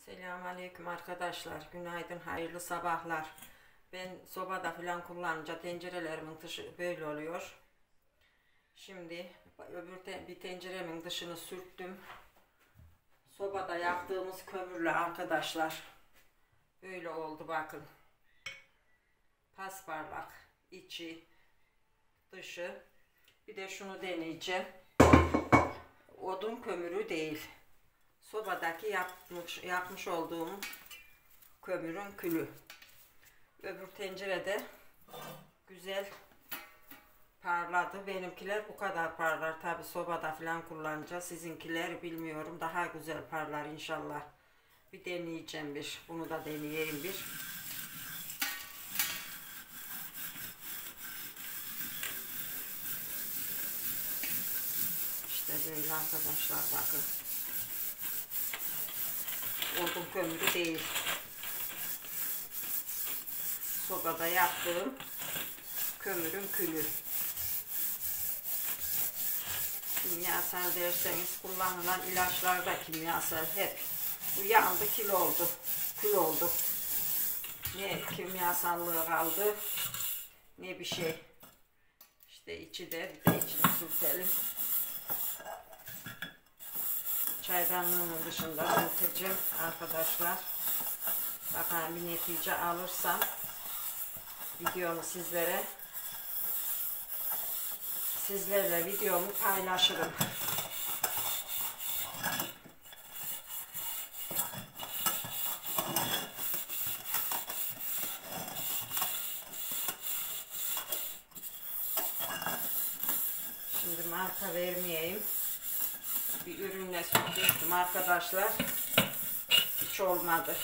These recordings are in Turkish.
Selamünaleyküm arkadaşlar. Günaydın, hayırlı sabahlar. Ben sobada falan kullanınca tencerelerimin dışı böyle oluyor. Şimdi bir tenceremin dışını sürttüm. Sobada yaktığımız kömürle arkadaşlar. Böyle oldu bakın. Pasparlak, içi, dışı. Bir de şunu deneyeceğim. Odun kömürü değil. Sobadaki yapmış olduğum kömürün külü. Öbür tencerede güzel parladı. Benimkiler bu kadar parlar. Tabi sobada falan kullanacağız. Sizinkiler bilmiyorum. Daha güzel parlar inşallah. Bir deneyeceğim bir. Bunu da deneyeyim bir. İşte böyle arkadaşlar bakın. Odun kömürü değil. Sobada yaptığım kömürün külü. Kimyasal derseniz kullanılan ilaçlar da kimyasal hep. Bu yandı, kül oldu. Kül oldu. Ne kimyasallığı kaldı ne bir şey. İşte içi de bir de içini sürtelim. Çaydanlığımın dışında sürteceğim arkadaşlar. Bakalım bir netice alırsam videomu sizlerle videomu paylaşırım. Şimdi marka vermeyeyim. Bir ürünle sürtüştüm arkadaşlar. Hiç olmadı.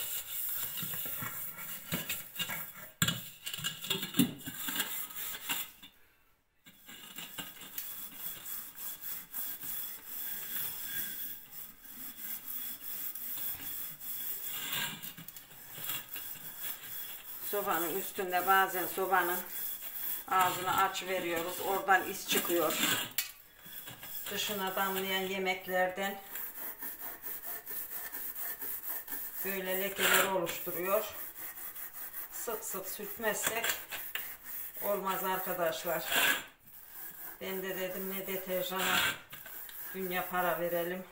Sobanın üstünde bazen sobanın ağzını aç veriyoruz. Oradan is çıkıyor. Dışına damlayan yemeklerden böyle lekeler oluşturuyor. Sık sık sürtmezsek olmaz arkadaşlar. Ben de dedim ne deterjana dünya para verelim.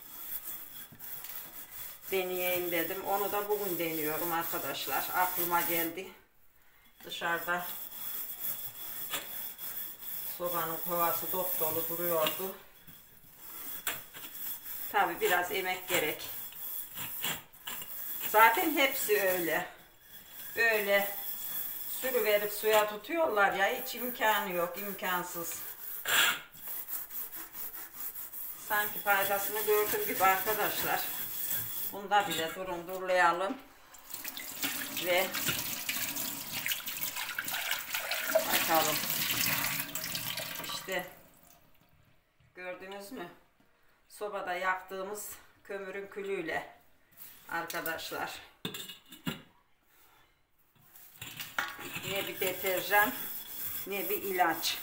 Deneyeyim dedim. Onu da bugün deniyorum arkadaşlar. Aklıma geldi. Dışarıda sobanın kovası dop dolu duruyordu. Tabi biraz emek gerek. Zaten hepsi öyle. Böyle sürüverip suya tutuyorlar ya, hiç imkanı yok, imkansız. Sanki faydasını gördüm gibi arkadaşlar. Bunda bile durun durlayalım ve bakalım. İşte gördünüz mü? Sobada yaktığımız kömürün külüyle arkadaşlar. Ne bir deterjan ne bir ilaç.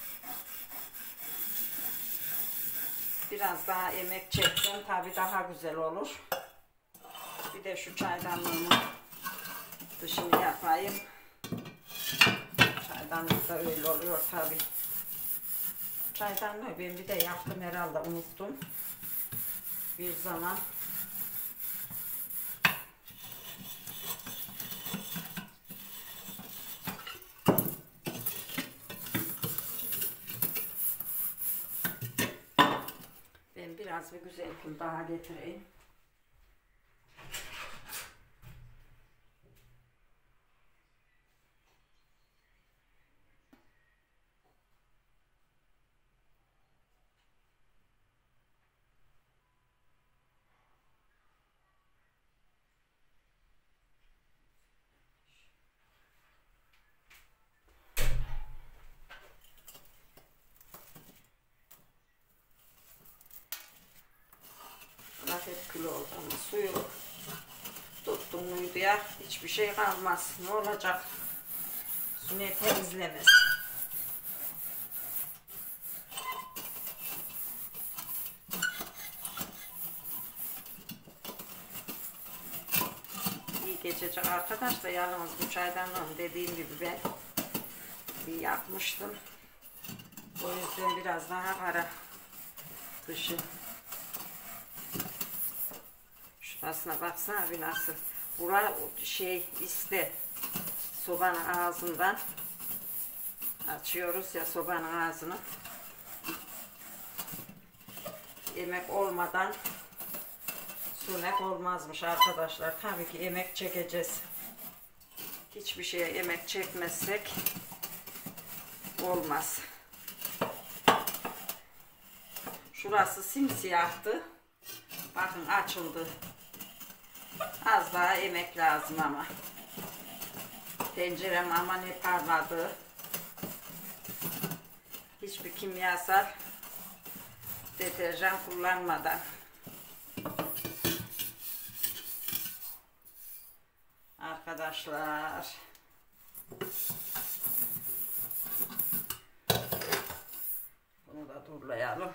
Biraz daha emek çektim, tabi daha güzel olur. Bir de şu çaydanlığımın dışını yapayım. Çaydanlık da öyle oluyor tabi. Çaydanlığı ben bir de yaptım herhalde, unuttum. Bir zaman. Ben biraz bir güzel kül daha getireyim. Hep kül oldu ama suyu tuttum muydu ya, hiçbir şey kalmaz. Ne olacak? Su ne temizlemez. geçecek arkadaşlar. Yalnız bu çaydanlığım dediğim gibi ben bir yapmıştım. O yüzden biraz daha kara dışı. Şurasına baksana bir nasıl. Bura şey iste. Sobanın ağzından açıyoruz ya sobanın ağzını. Yemek olmadan sünnet olmazmış arkadaşlar. Tabii ki yemek çekeceğiz. Hiçbir şeye yemek çekmezsek olmaz. Şurası simsiyahtı. Bakın açıldı. Az daha yemek lazım ama. Tencerem ama ne parladı. Hiçbir kimyasal deterjan kullanmadan. Arkadaşlar. Bunu da durlayalım.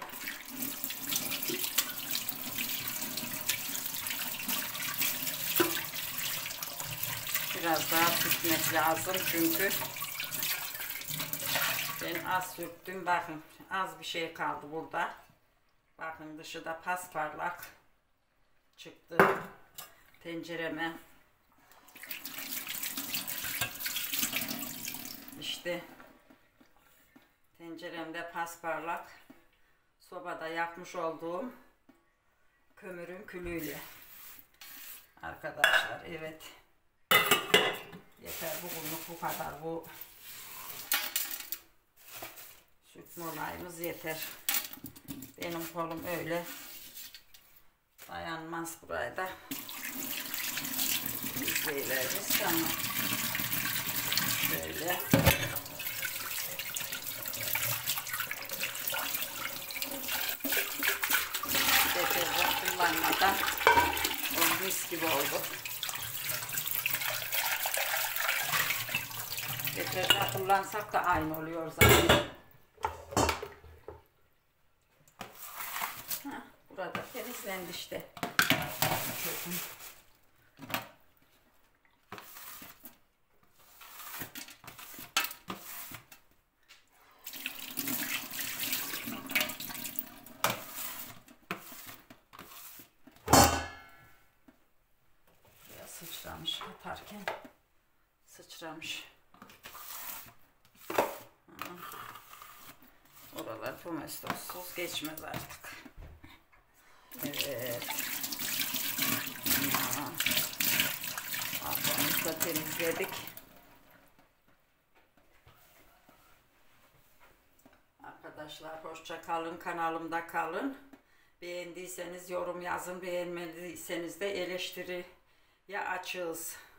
Biraz daha sürtmek lazım çünkü ben az sürttüm. Bakın az bir şey kaldı burada. Bakın dışı da pasparlak çıktı tencereme. İşte tenceremde pasparlak, sobada yakmış olduğum kömürün külüyle arkadaşlar. Evet, yeter bugünlük bu kadar. Bu sürtme olayımız yeter. Benim kolum öyle dayanmaz, buraya da izleyeceğiz. Tamam, şöyle deterjan kullanmadan o mis gibi oldu. Deterjan kullansak da aynı oluyor zaten. Burada temizlendi işte. Biraz sıçramış atarken. Sıçramış. Oralar domestosuz geçmez artık. Evet. Arkamızı da temizledik. Arkadaşlar hoşça kalın, kanalımda kalın. Beğendiyseniz yorum yazın, beğenmediyseniz de eleştiriye açığız.